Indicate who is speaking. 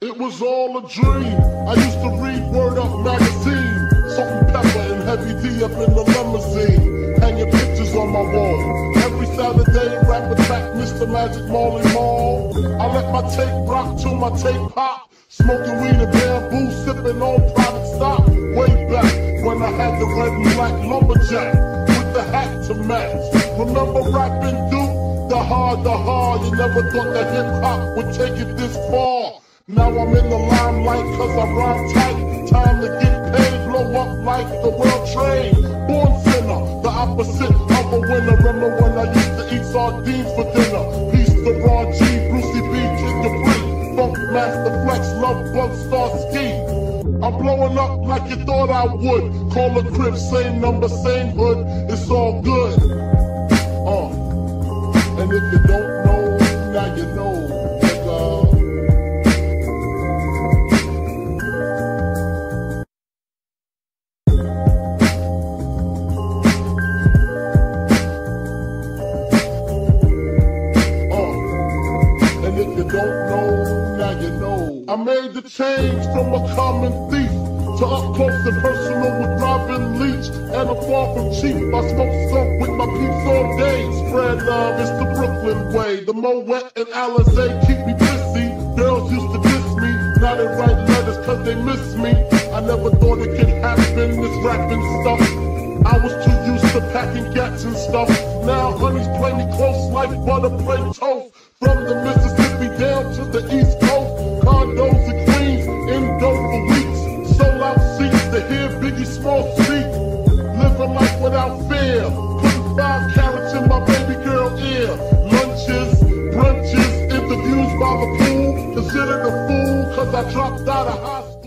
Speaker 1: it was all a dream. I used to read Word Up magazine, Salt and Pepper and Heavy D up in the limousine, hanging pictures on my wall. Every Saturday, rap attack Mr. Magic Marley Marl. I let my tape rock till my tape pop, smoking weed and bamboo, sipping on private stock. Way back when I had the red and black lumberjack with the hat to match. Remember rapping Duke? The hard, you never thought that hip-hop would take it this far. Now I'm in the limelight cause I rhyme tight. Time to get paid, blow up like the world trade. Born sinner, the opposite of a winner. Remember when I used to eat sardines for dinner? Peace to Ron G, Brucey B, Kid Capri, Funk Master Flex, Love Bug, Star Ski. I'm blowing up like you thought I would. Call a crib, same number, same hood, it's all good. And if you don't know, now you know, nigga. And if you don't know, now you know. I made the change from a common thief to up close and personal with Robin Leach. And I'm far from cheap, I smoke skunk with my peeps all day. Spread love, it's the Brooklyn way. The Moet and Alizé keep me busy. Girls used to diss me, now they write letters cause they miss me. I never thought it could happen, this rapping stuff. I was too used to packing gats and stuff. Now honeys play me close like butter play toast. From the Mississippi down to the East Coast, condos in Queens, indo for weeks. Sold out seats to hear Biggie Small speak. Living life without fear, putting 5 carats in my baby girl ear. Lunches, brunches, interviews by the pool. Considered a fool cause I dropped out of high school.